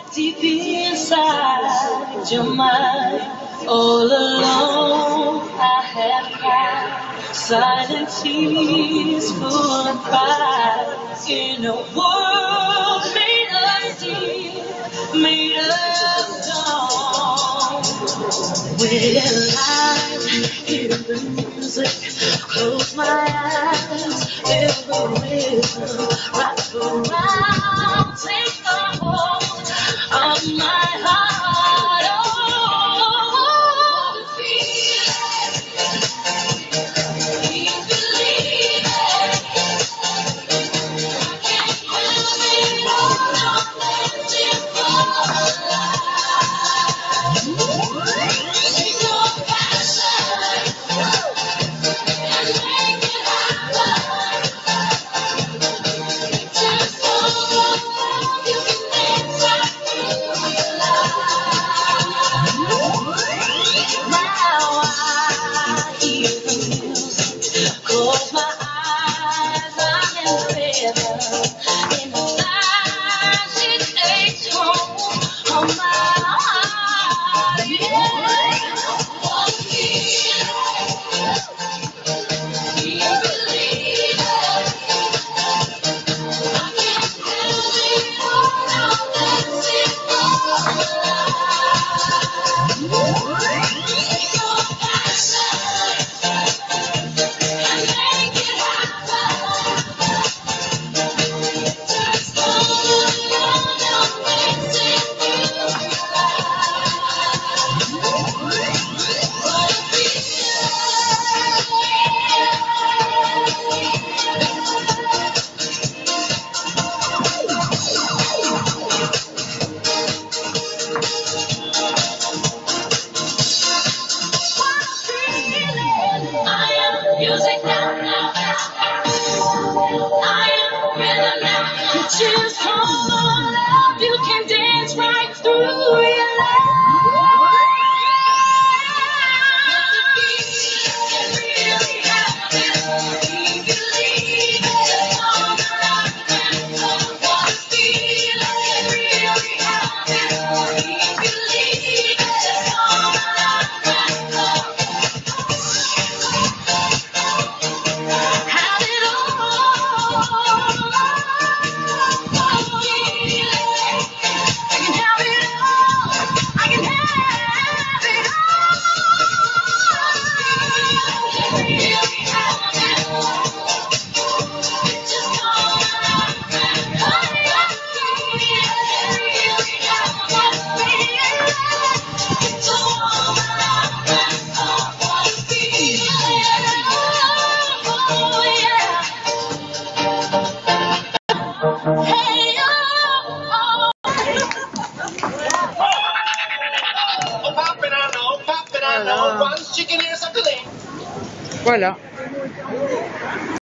Deep inside your mind, all alone I have cried, silent tears full of pride, in a world made of steel, made of dawn. When I hear the music, close my eyes, feel the rhythm, rock around, take a hold of my heart. Oh, the feeling, you believe it. I can't help it, I'm dancing for life. Take your passion and make it happen. Just hold you can dance right through your life. Now I hear the music, close my eyes, I'm in rhythm. In the flash, it takes home on my heart. Yeah, one feeling, you believe it. I can't help it, I'm dancing for life. Take your passion and make it happen. Just hold on, I'm dancing through your life. What a feeling. I am music now. I am rhythm now. You just hold up, you can dance right through your life. Can really happen. You believe it on the rock and roll. What a feeling can really happen. You believe it on the rock and roll. Have it all. What a feeling. I can have it all. I can have it all. Can really happen. Just come around and hold me. Can really happen. What a feeling. So come around and hold. What a feeling. Oh yeah. Hey oh. Oh, pop it, I know. Once chicken ears up the lane. Voilà.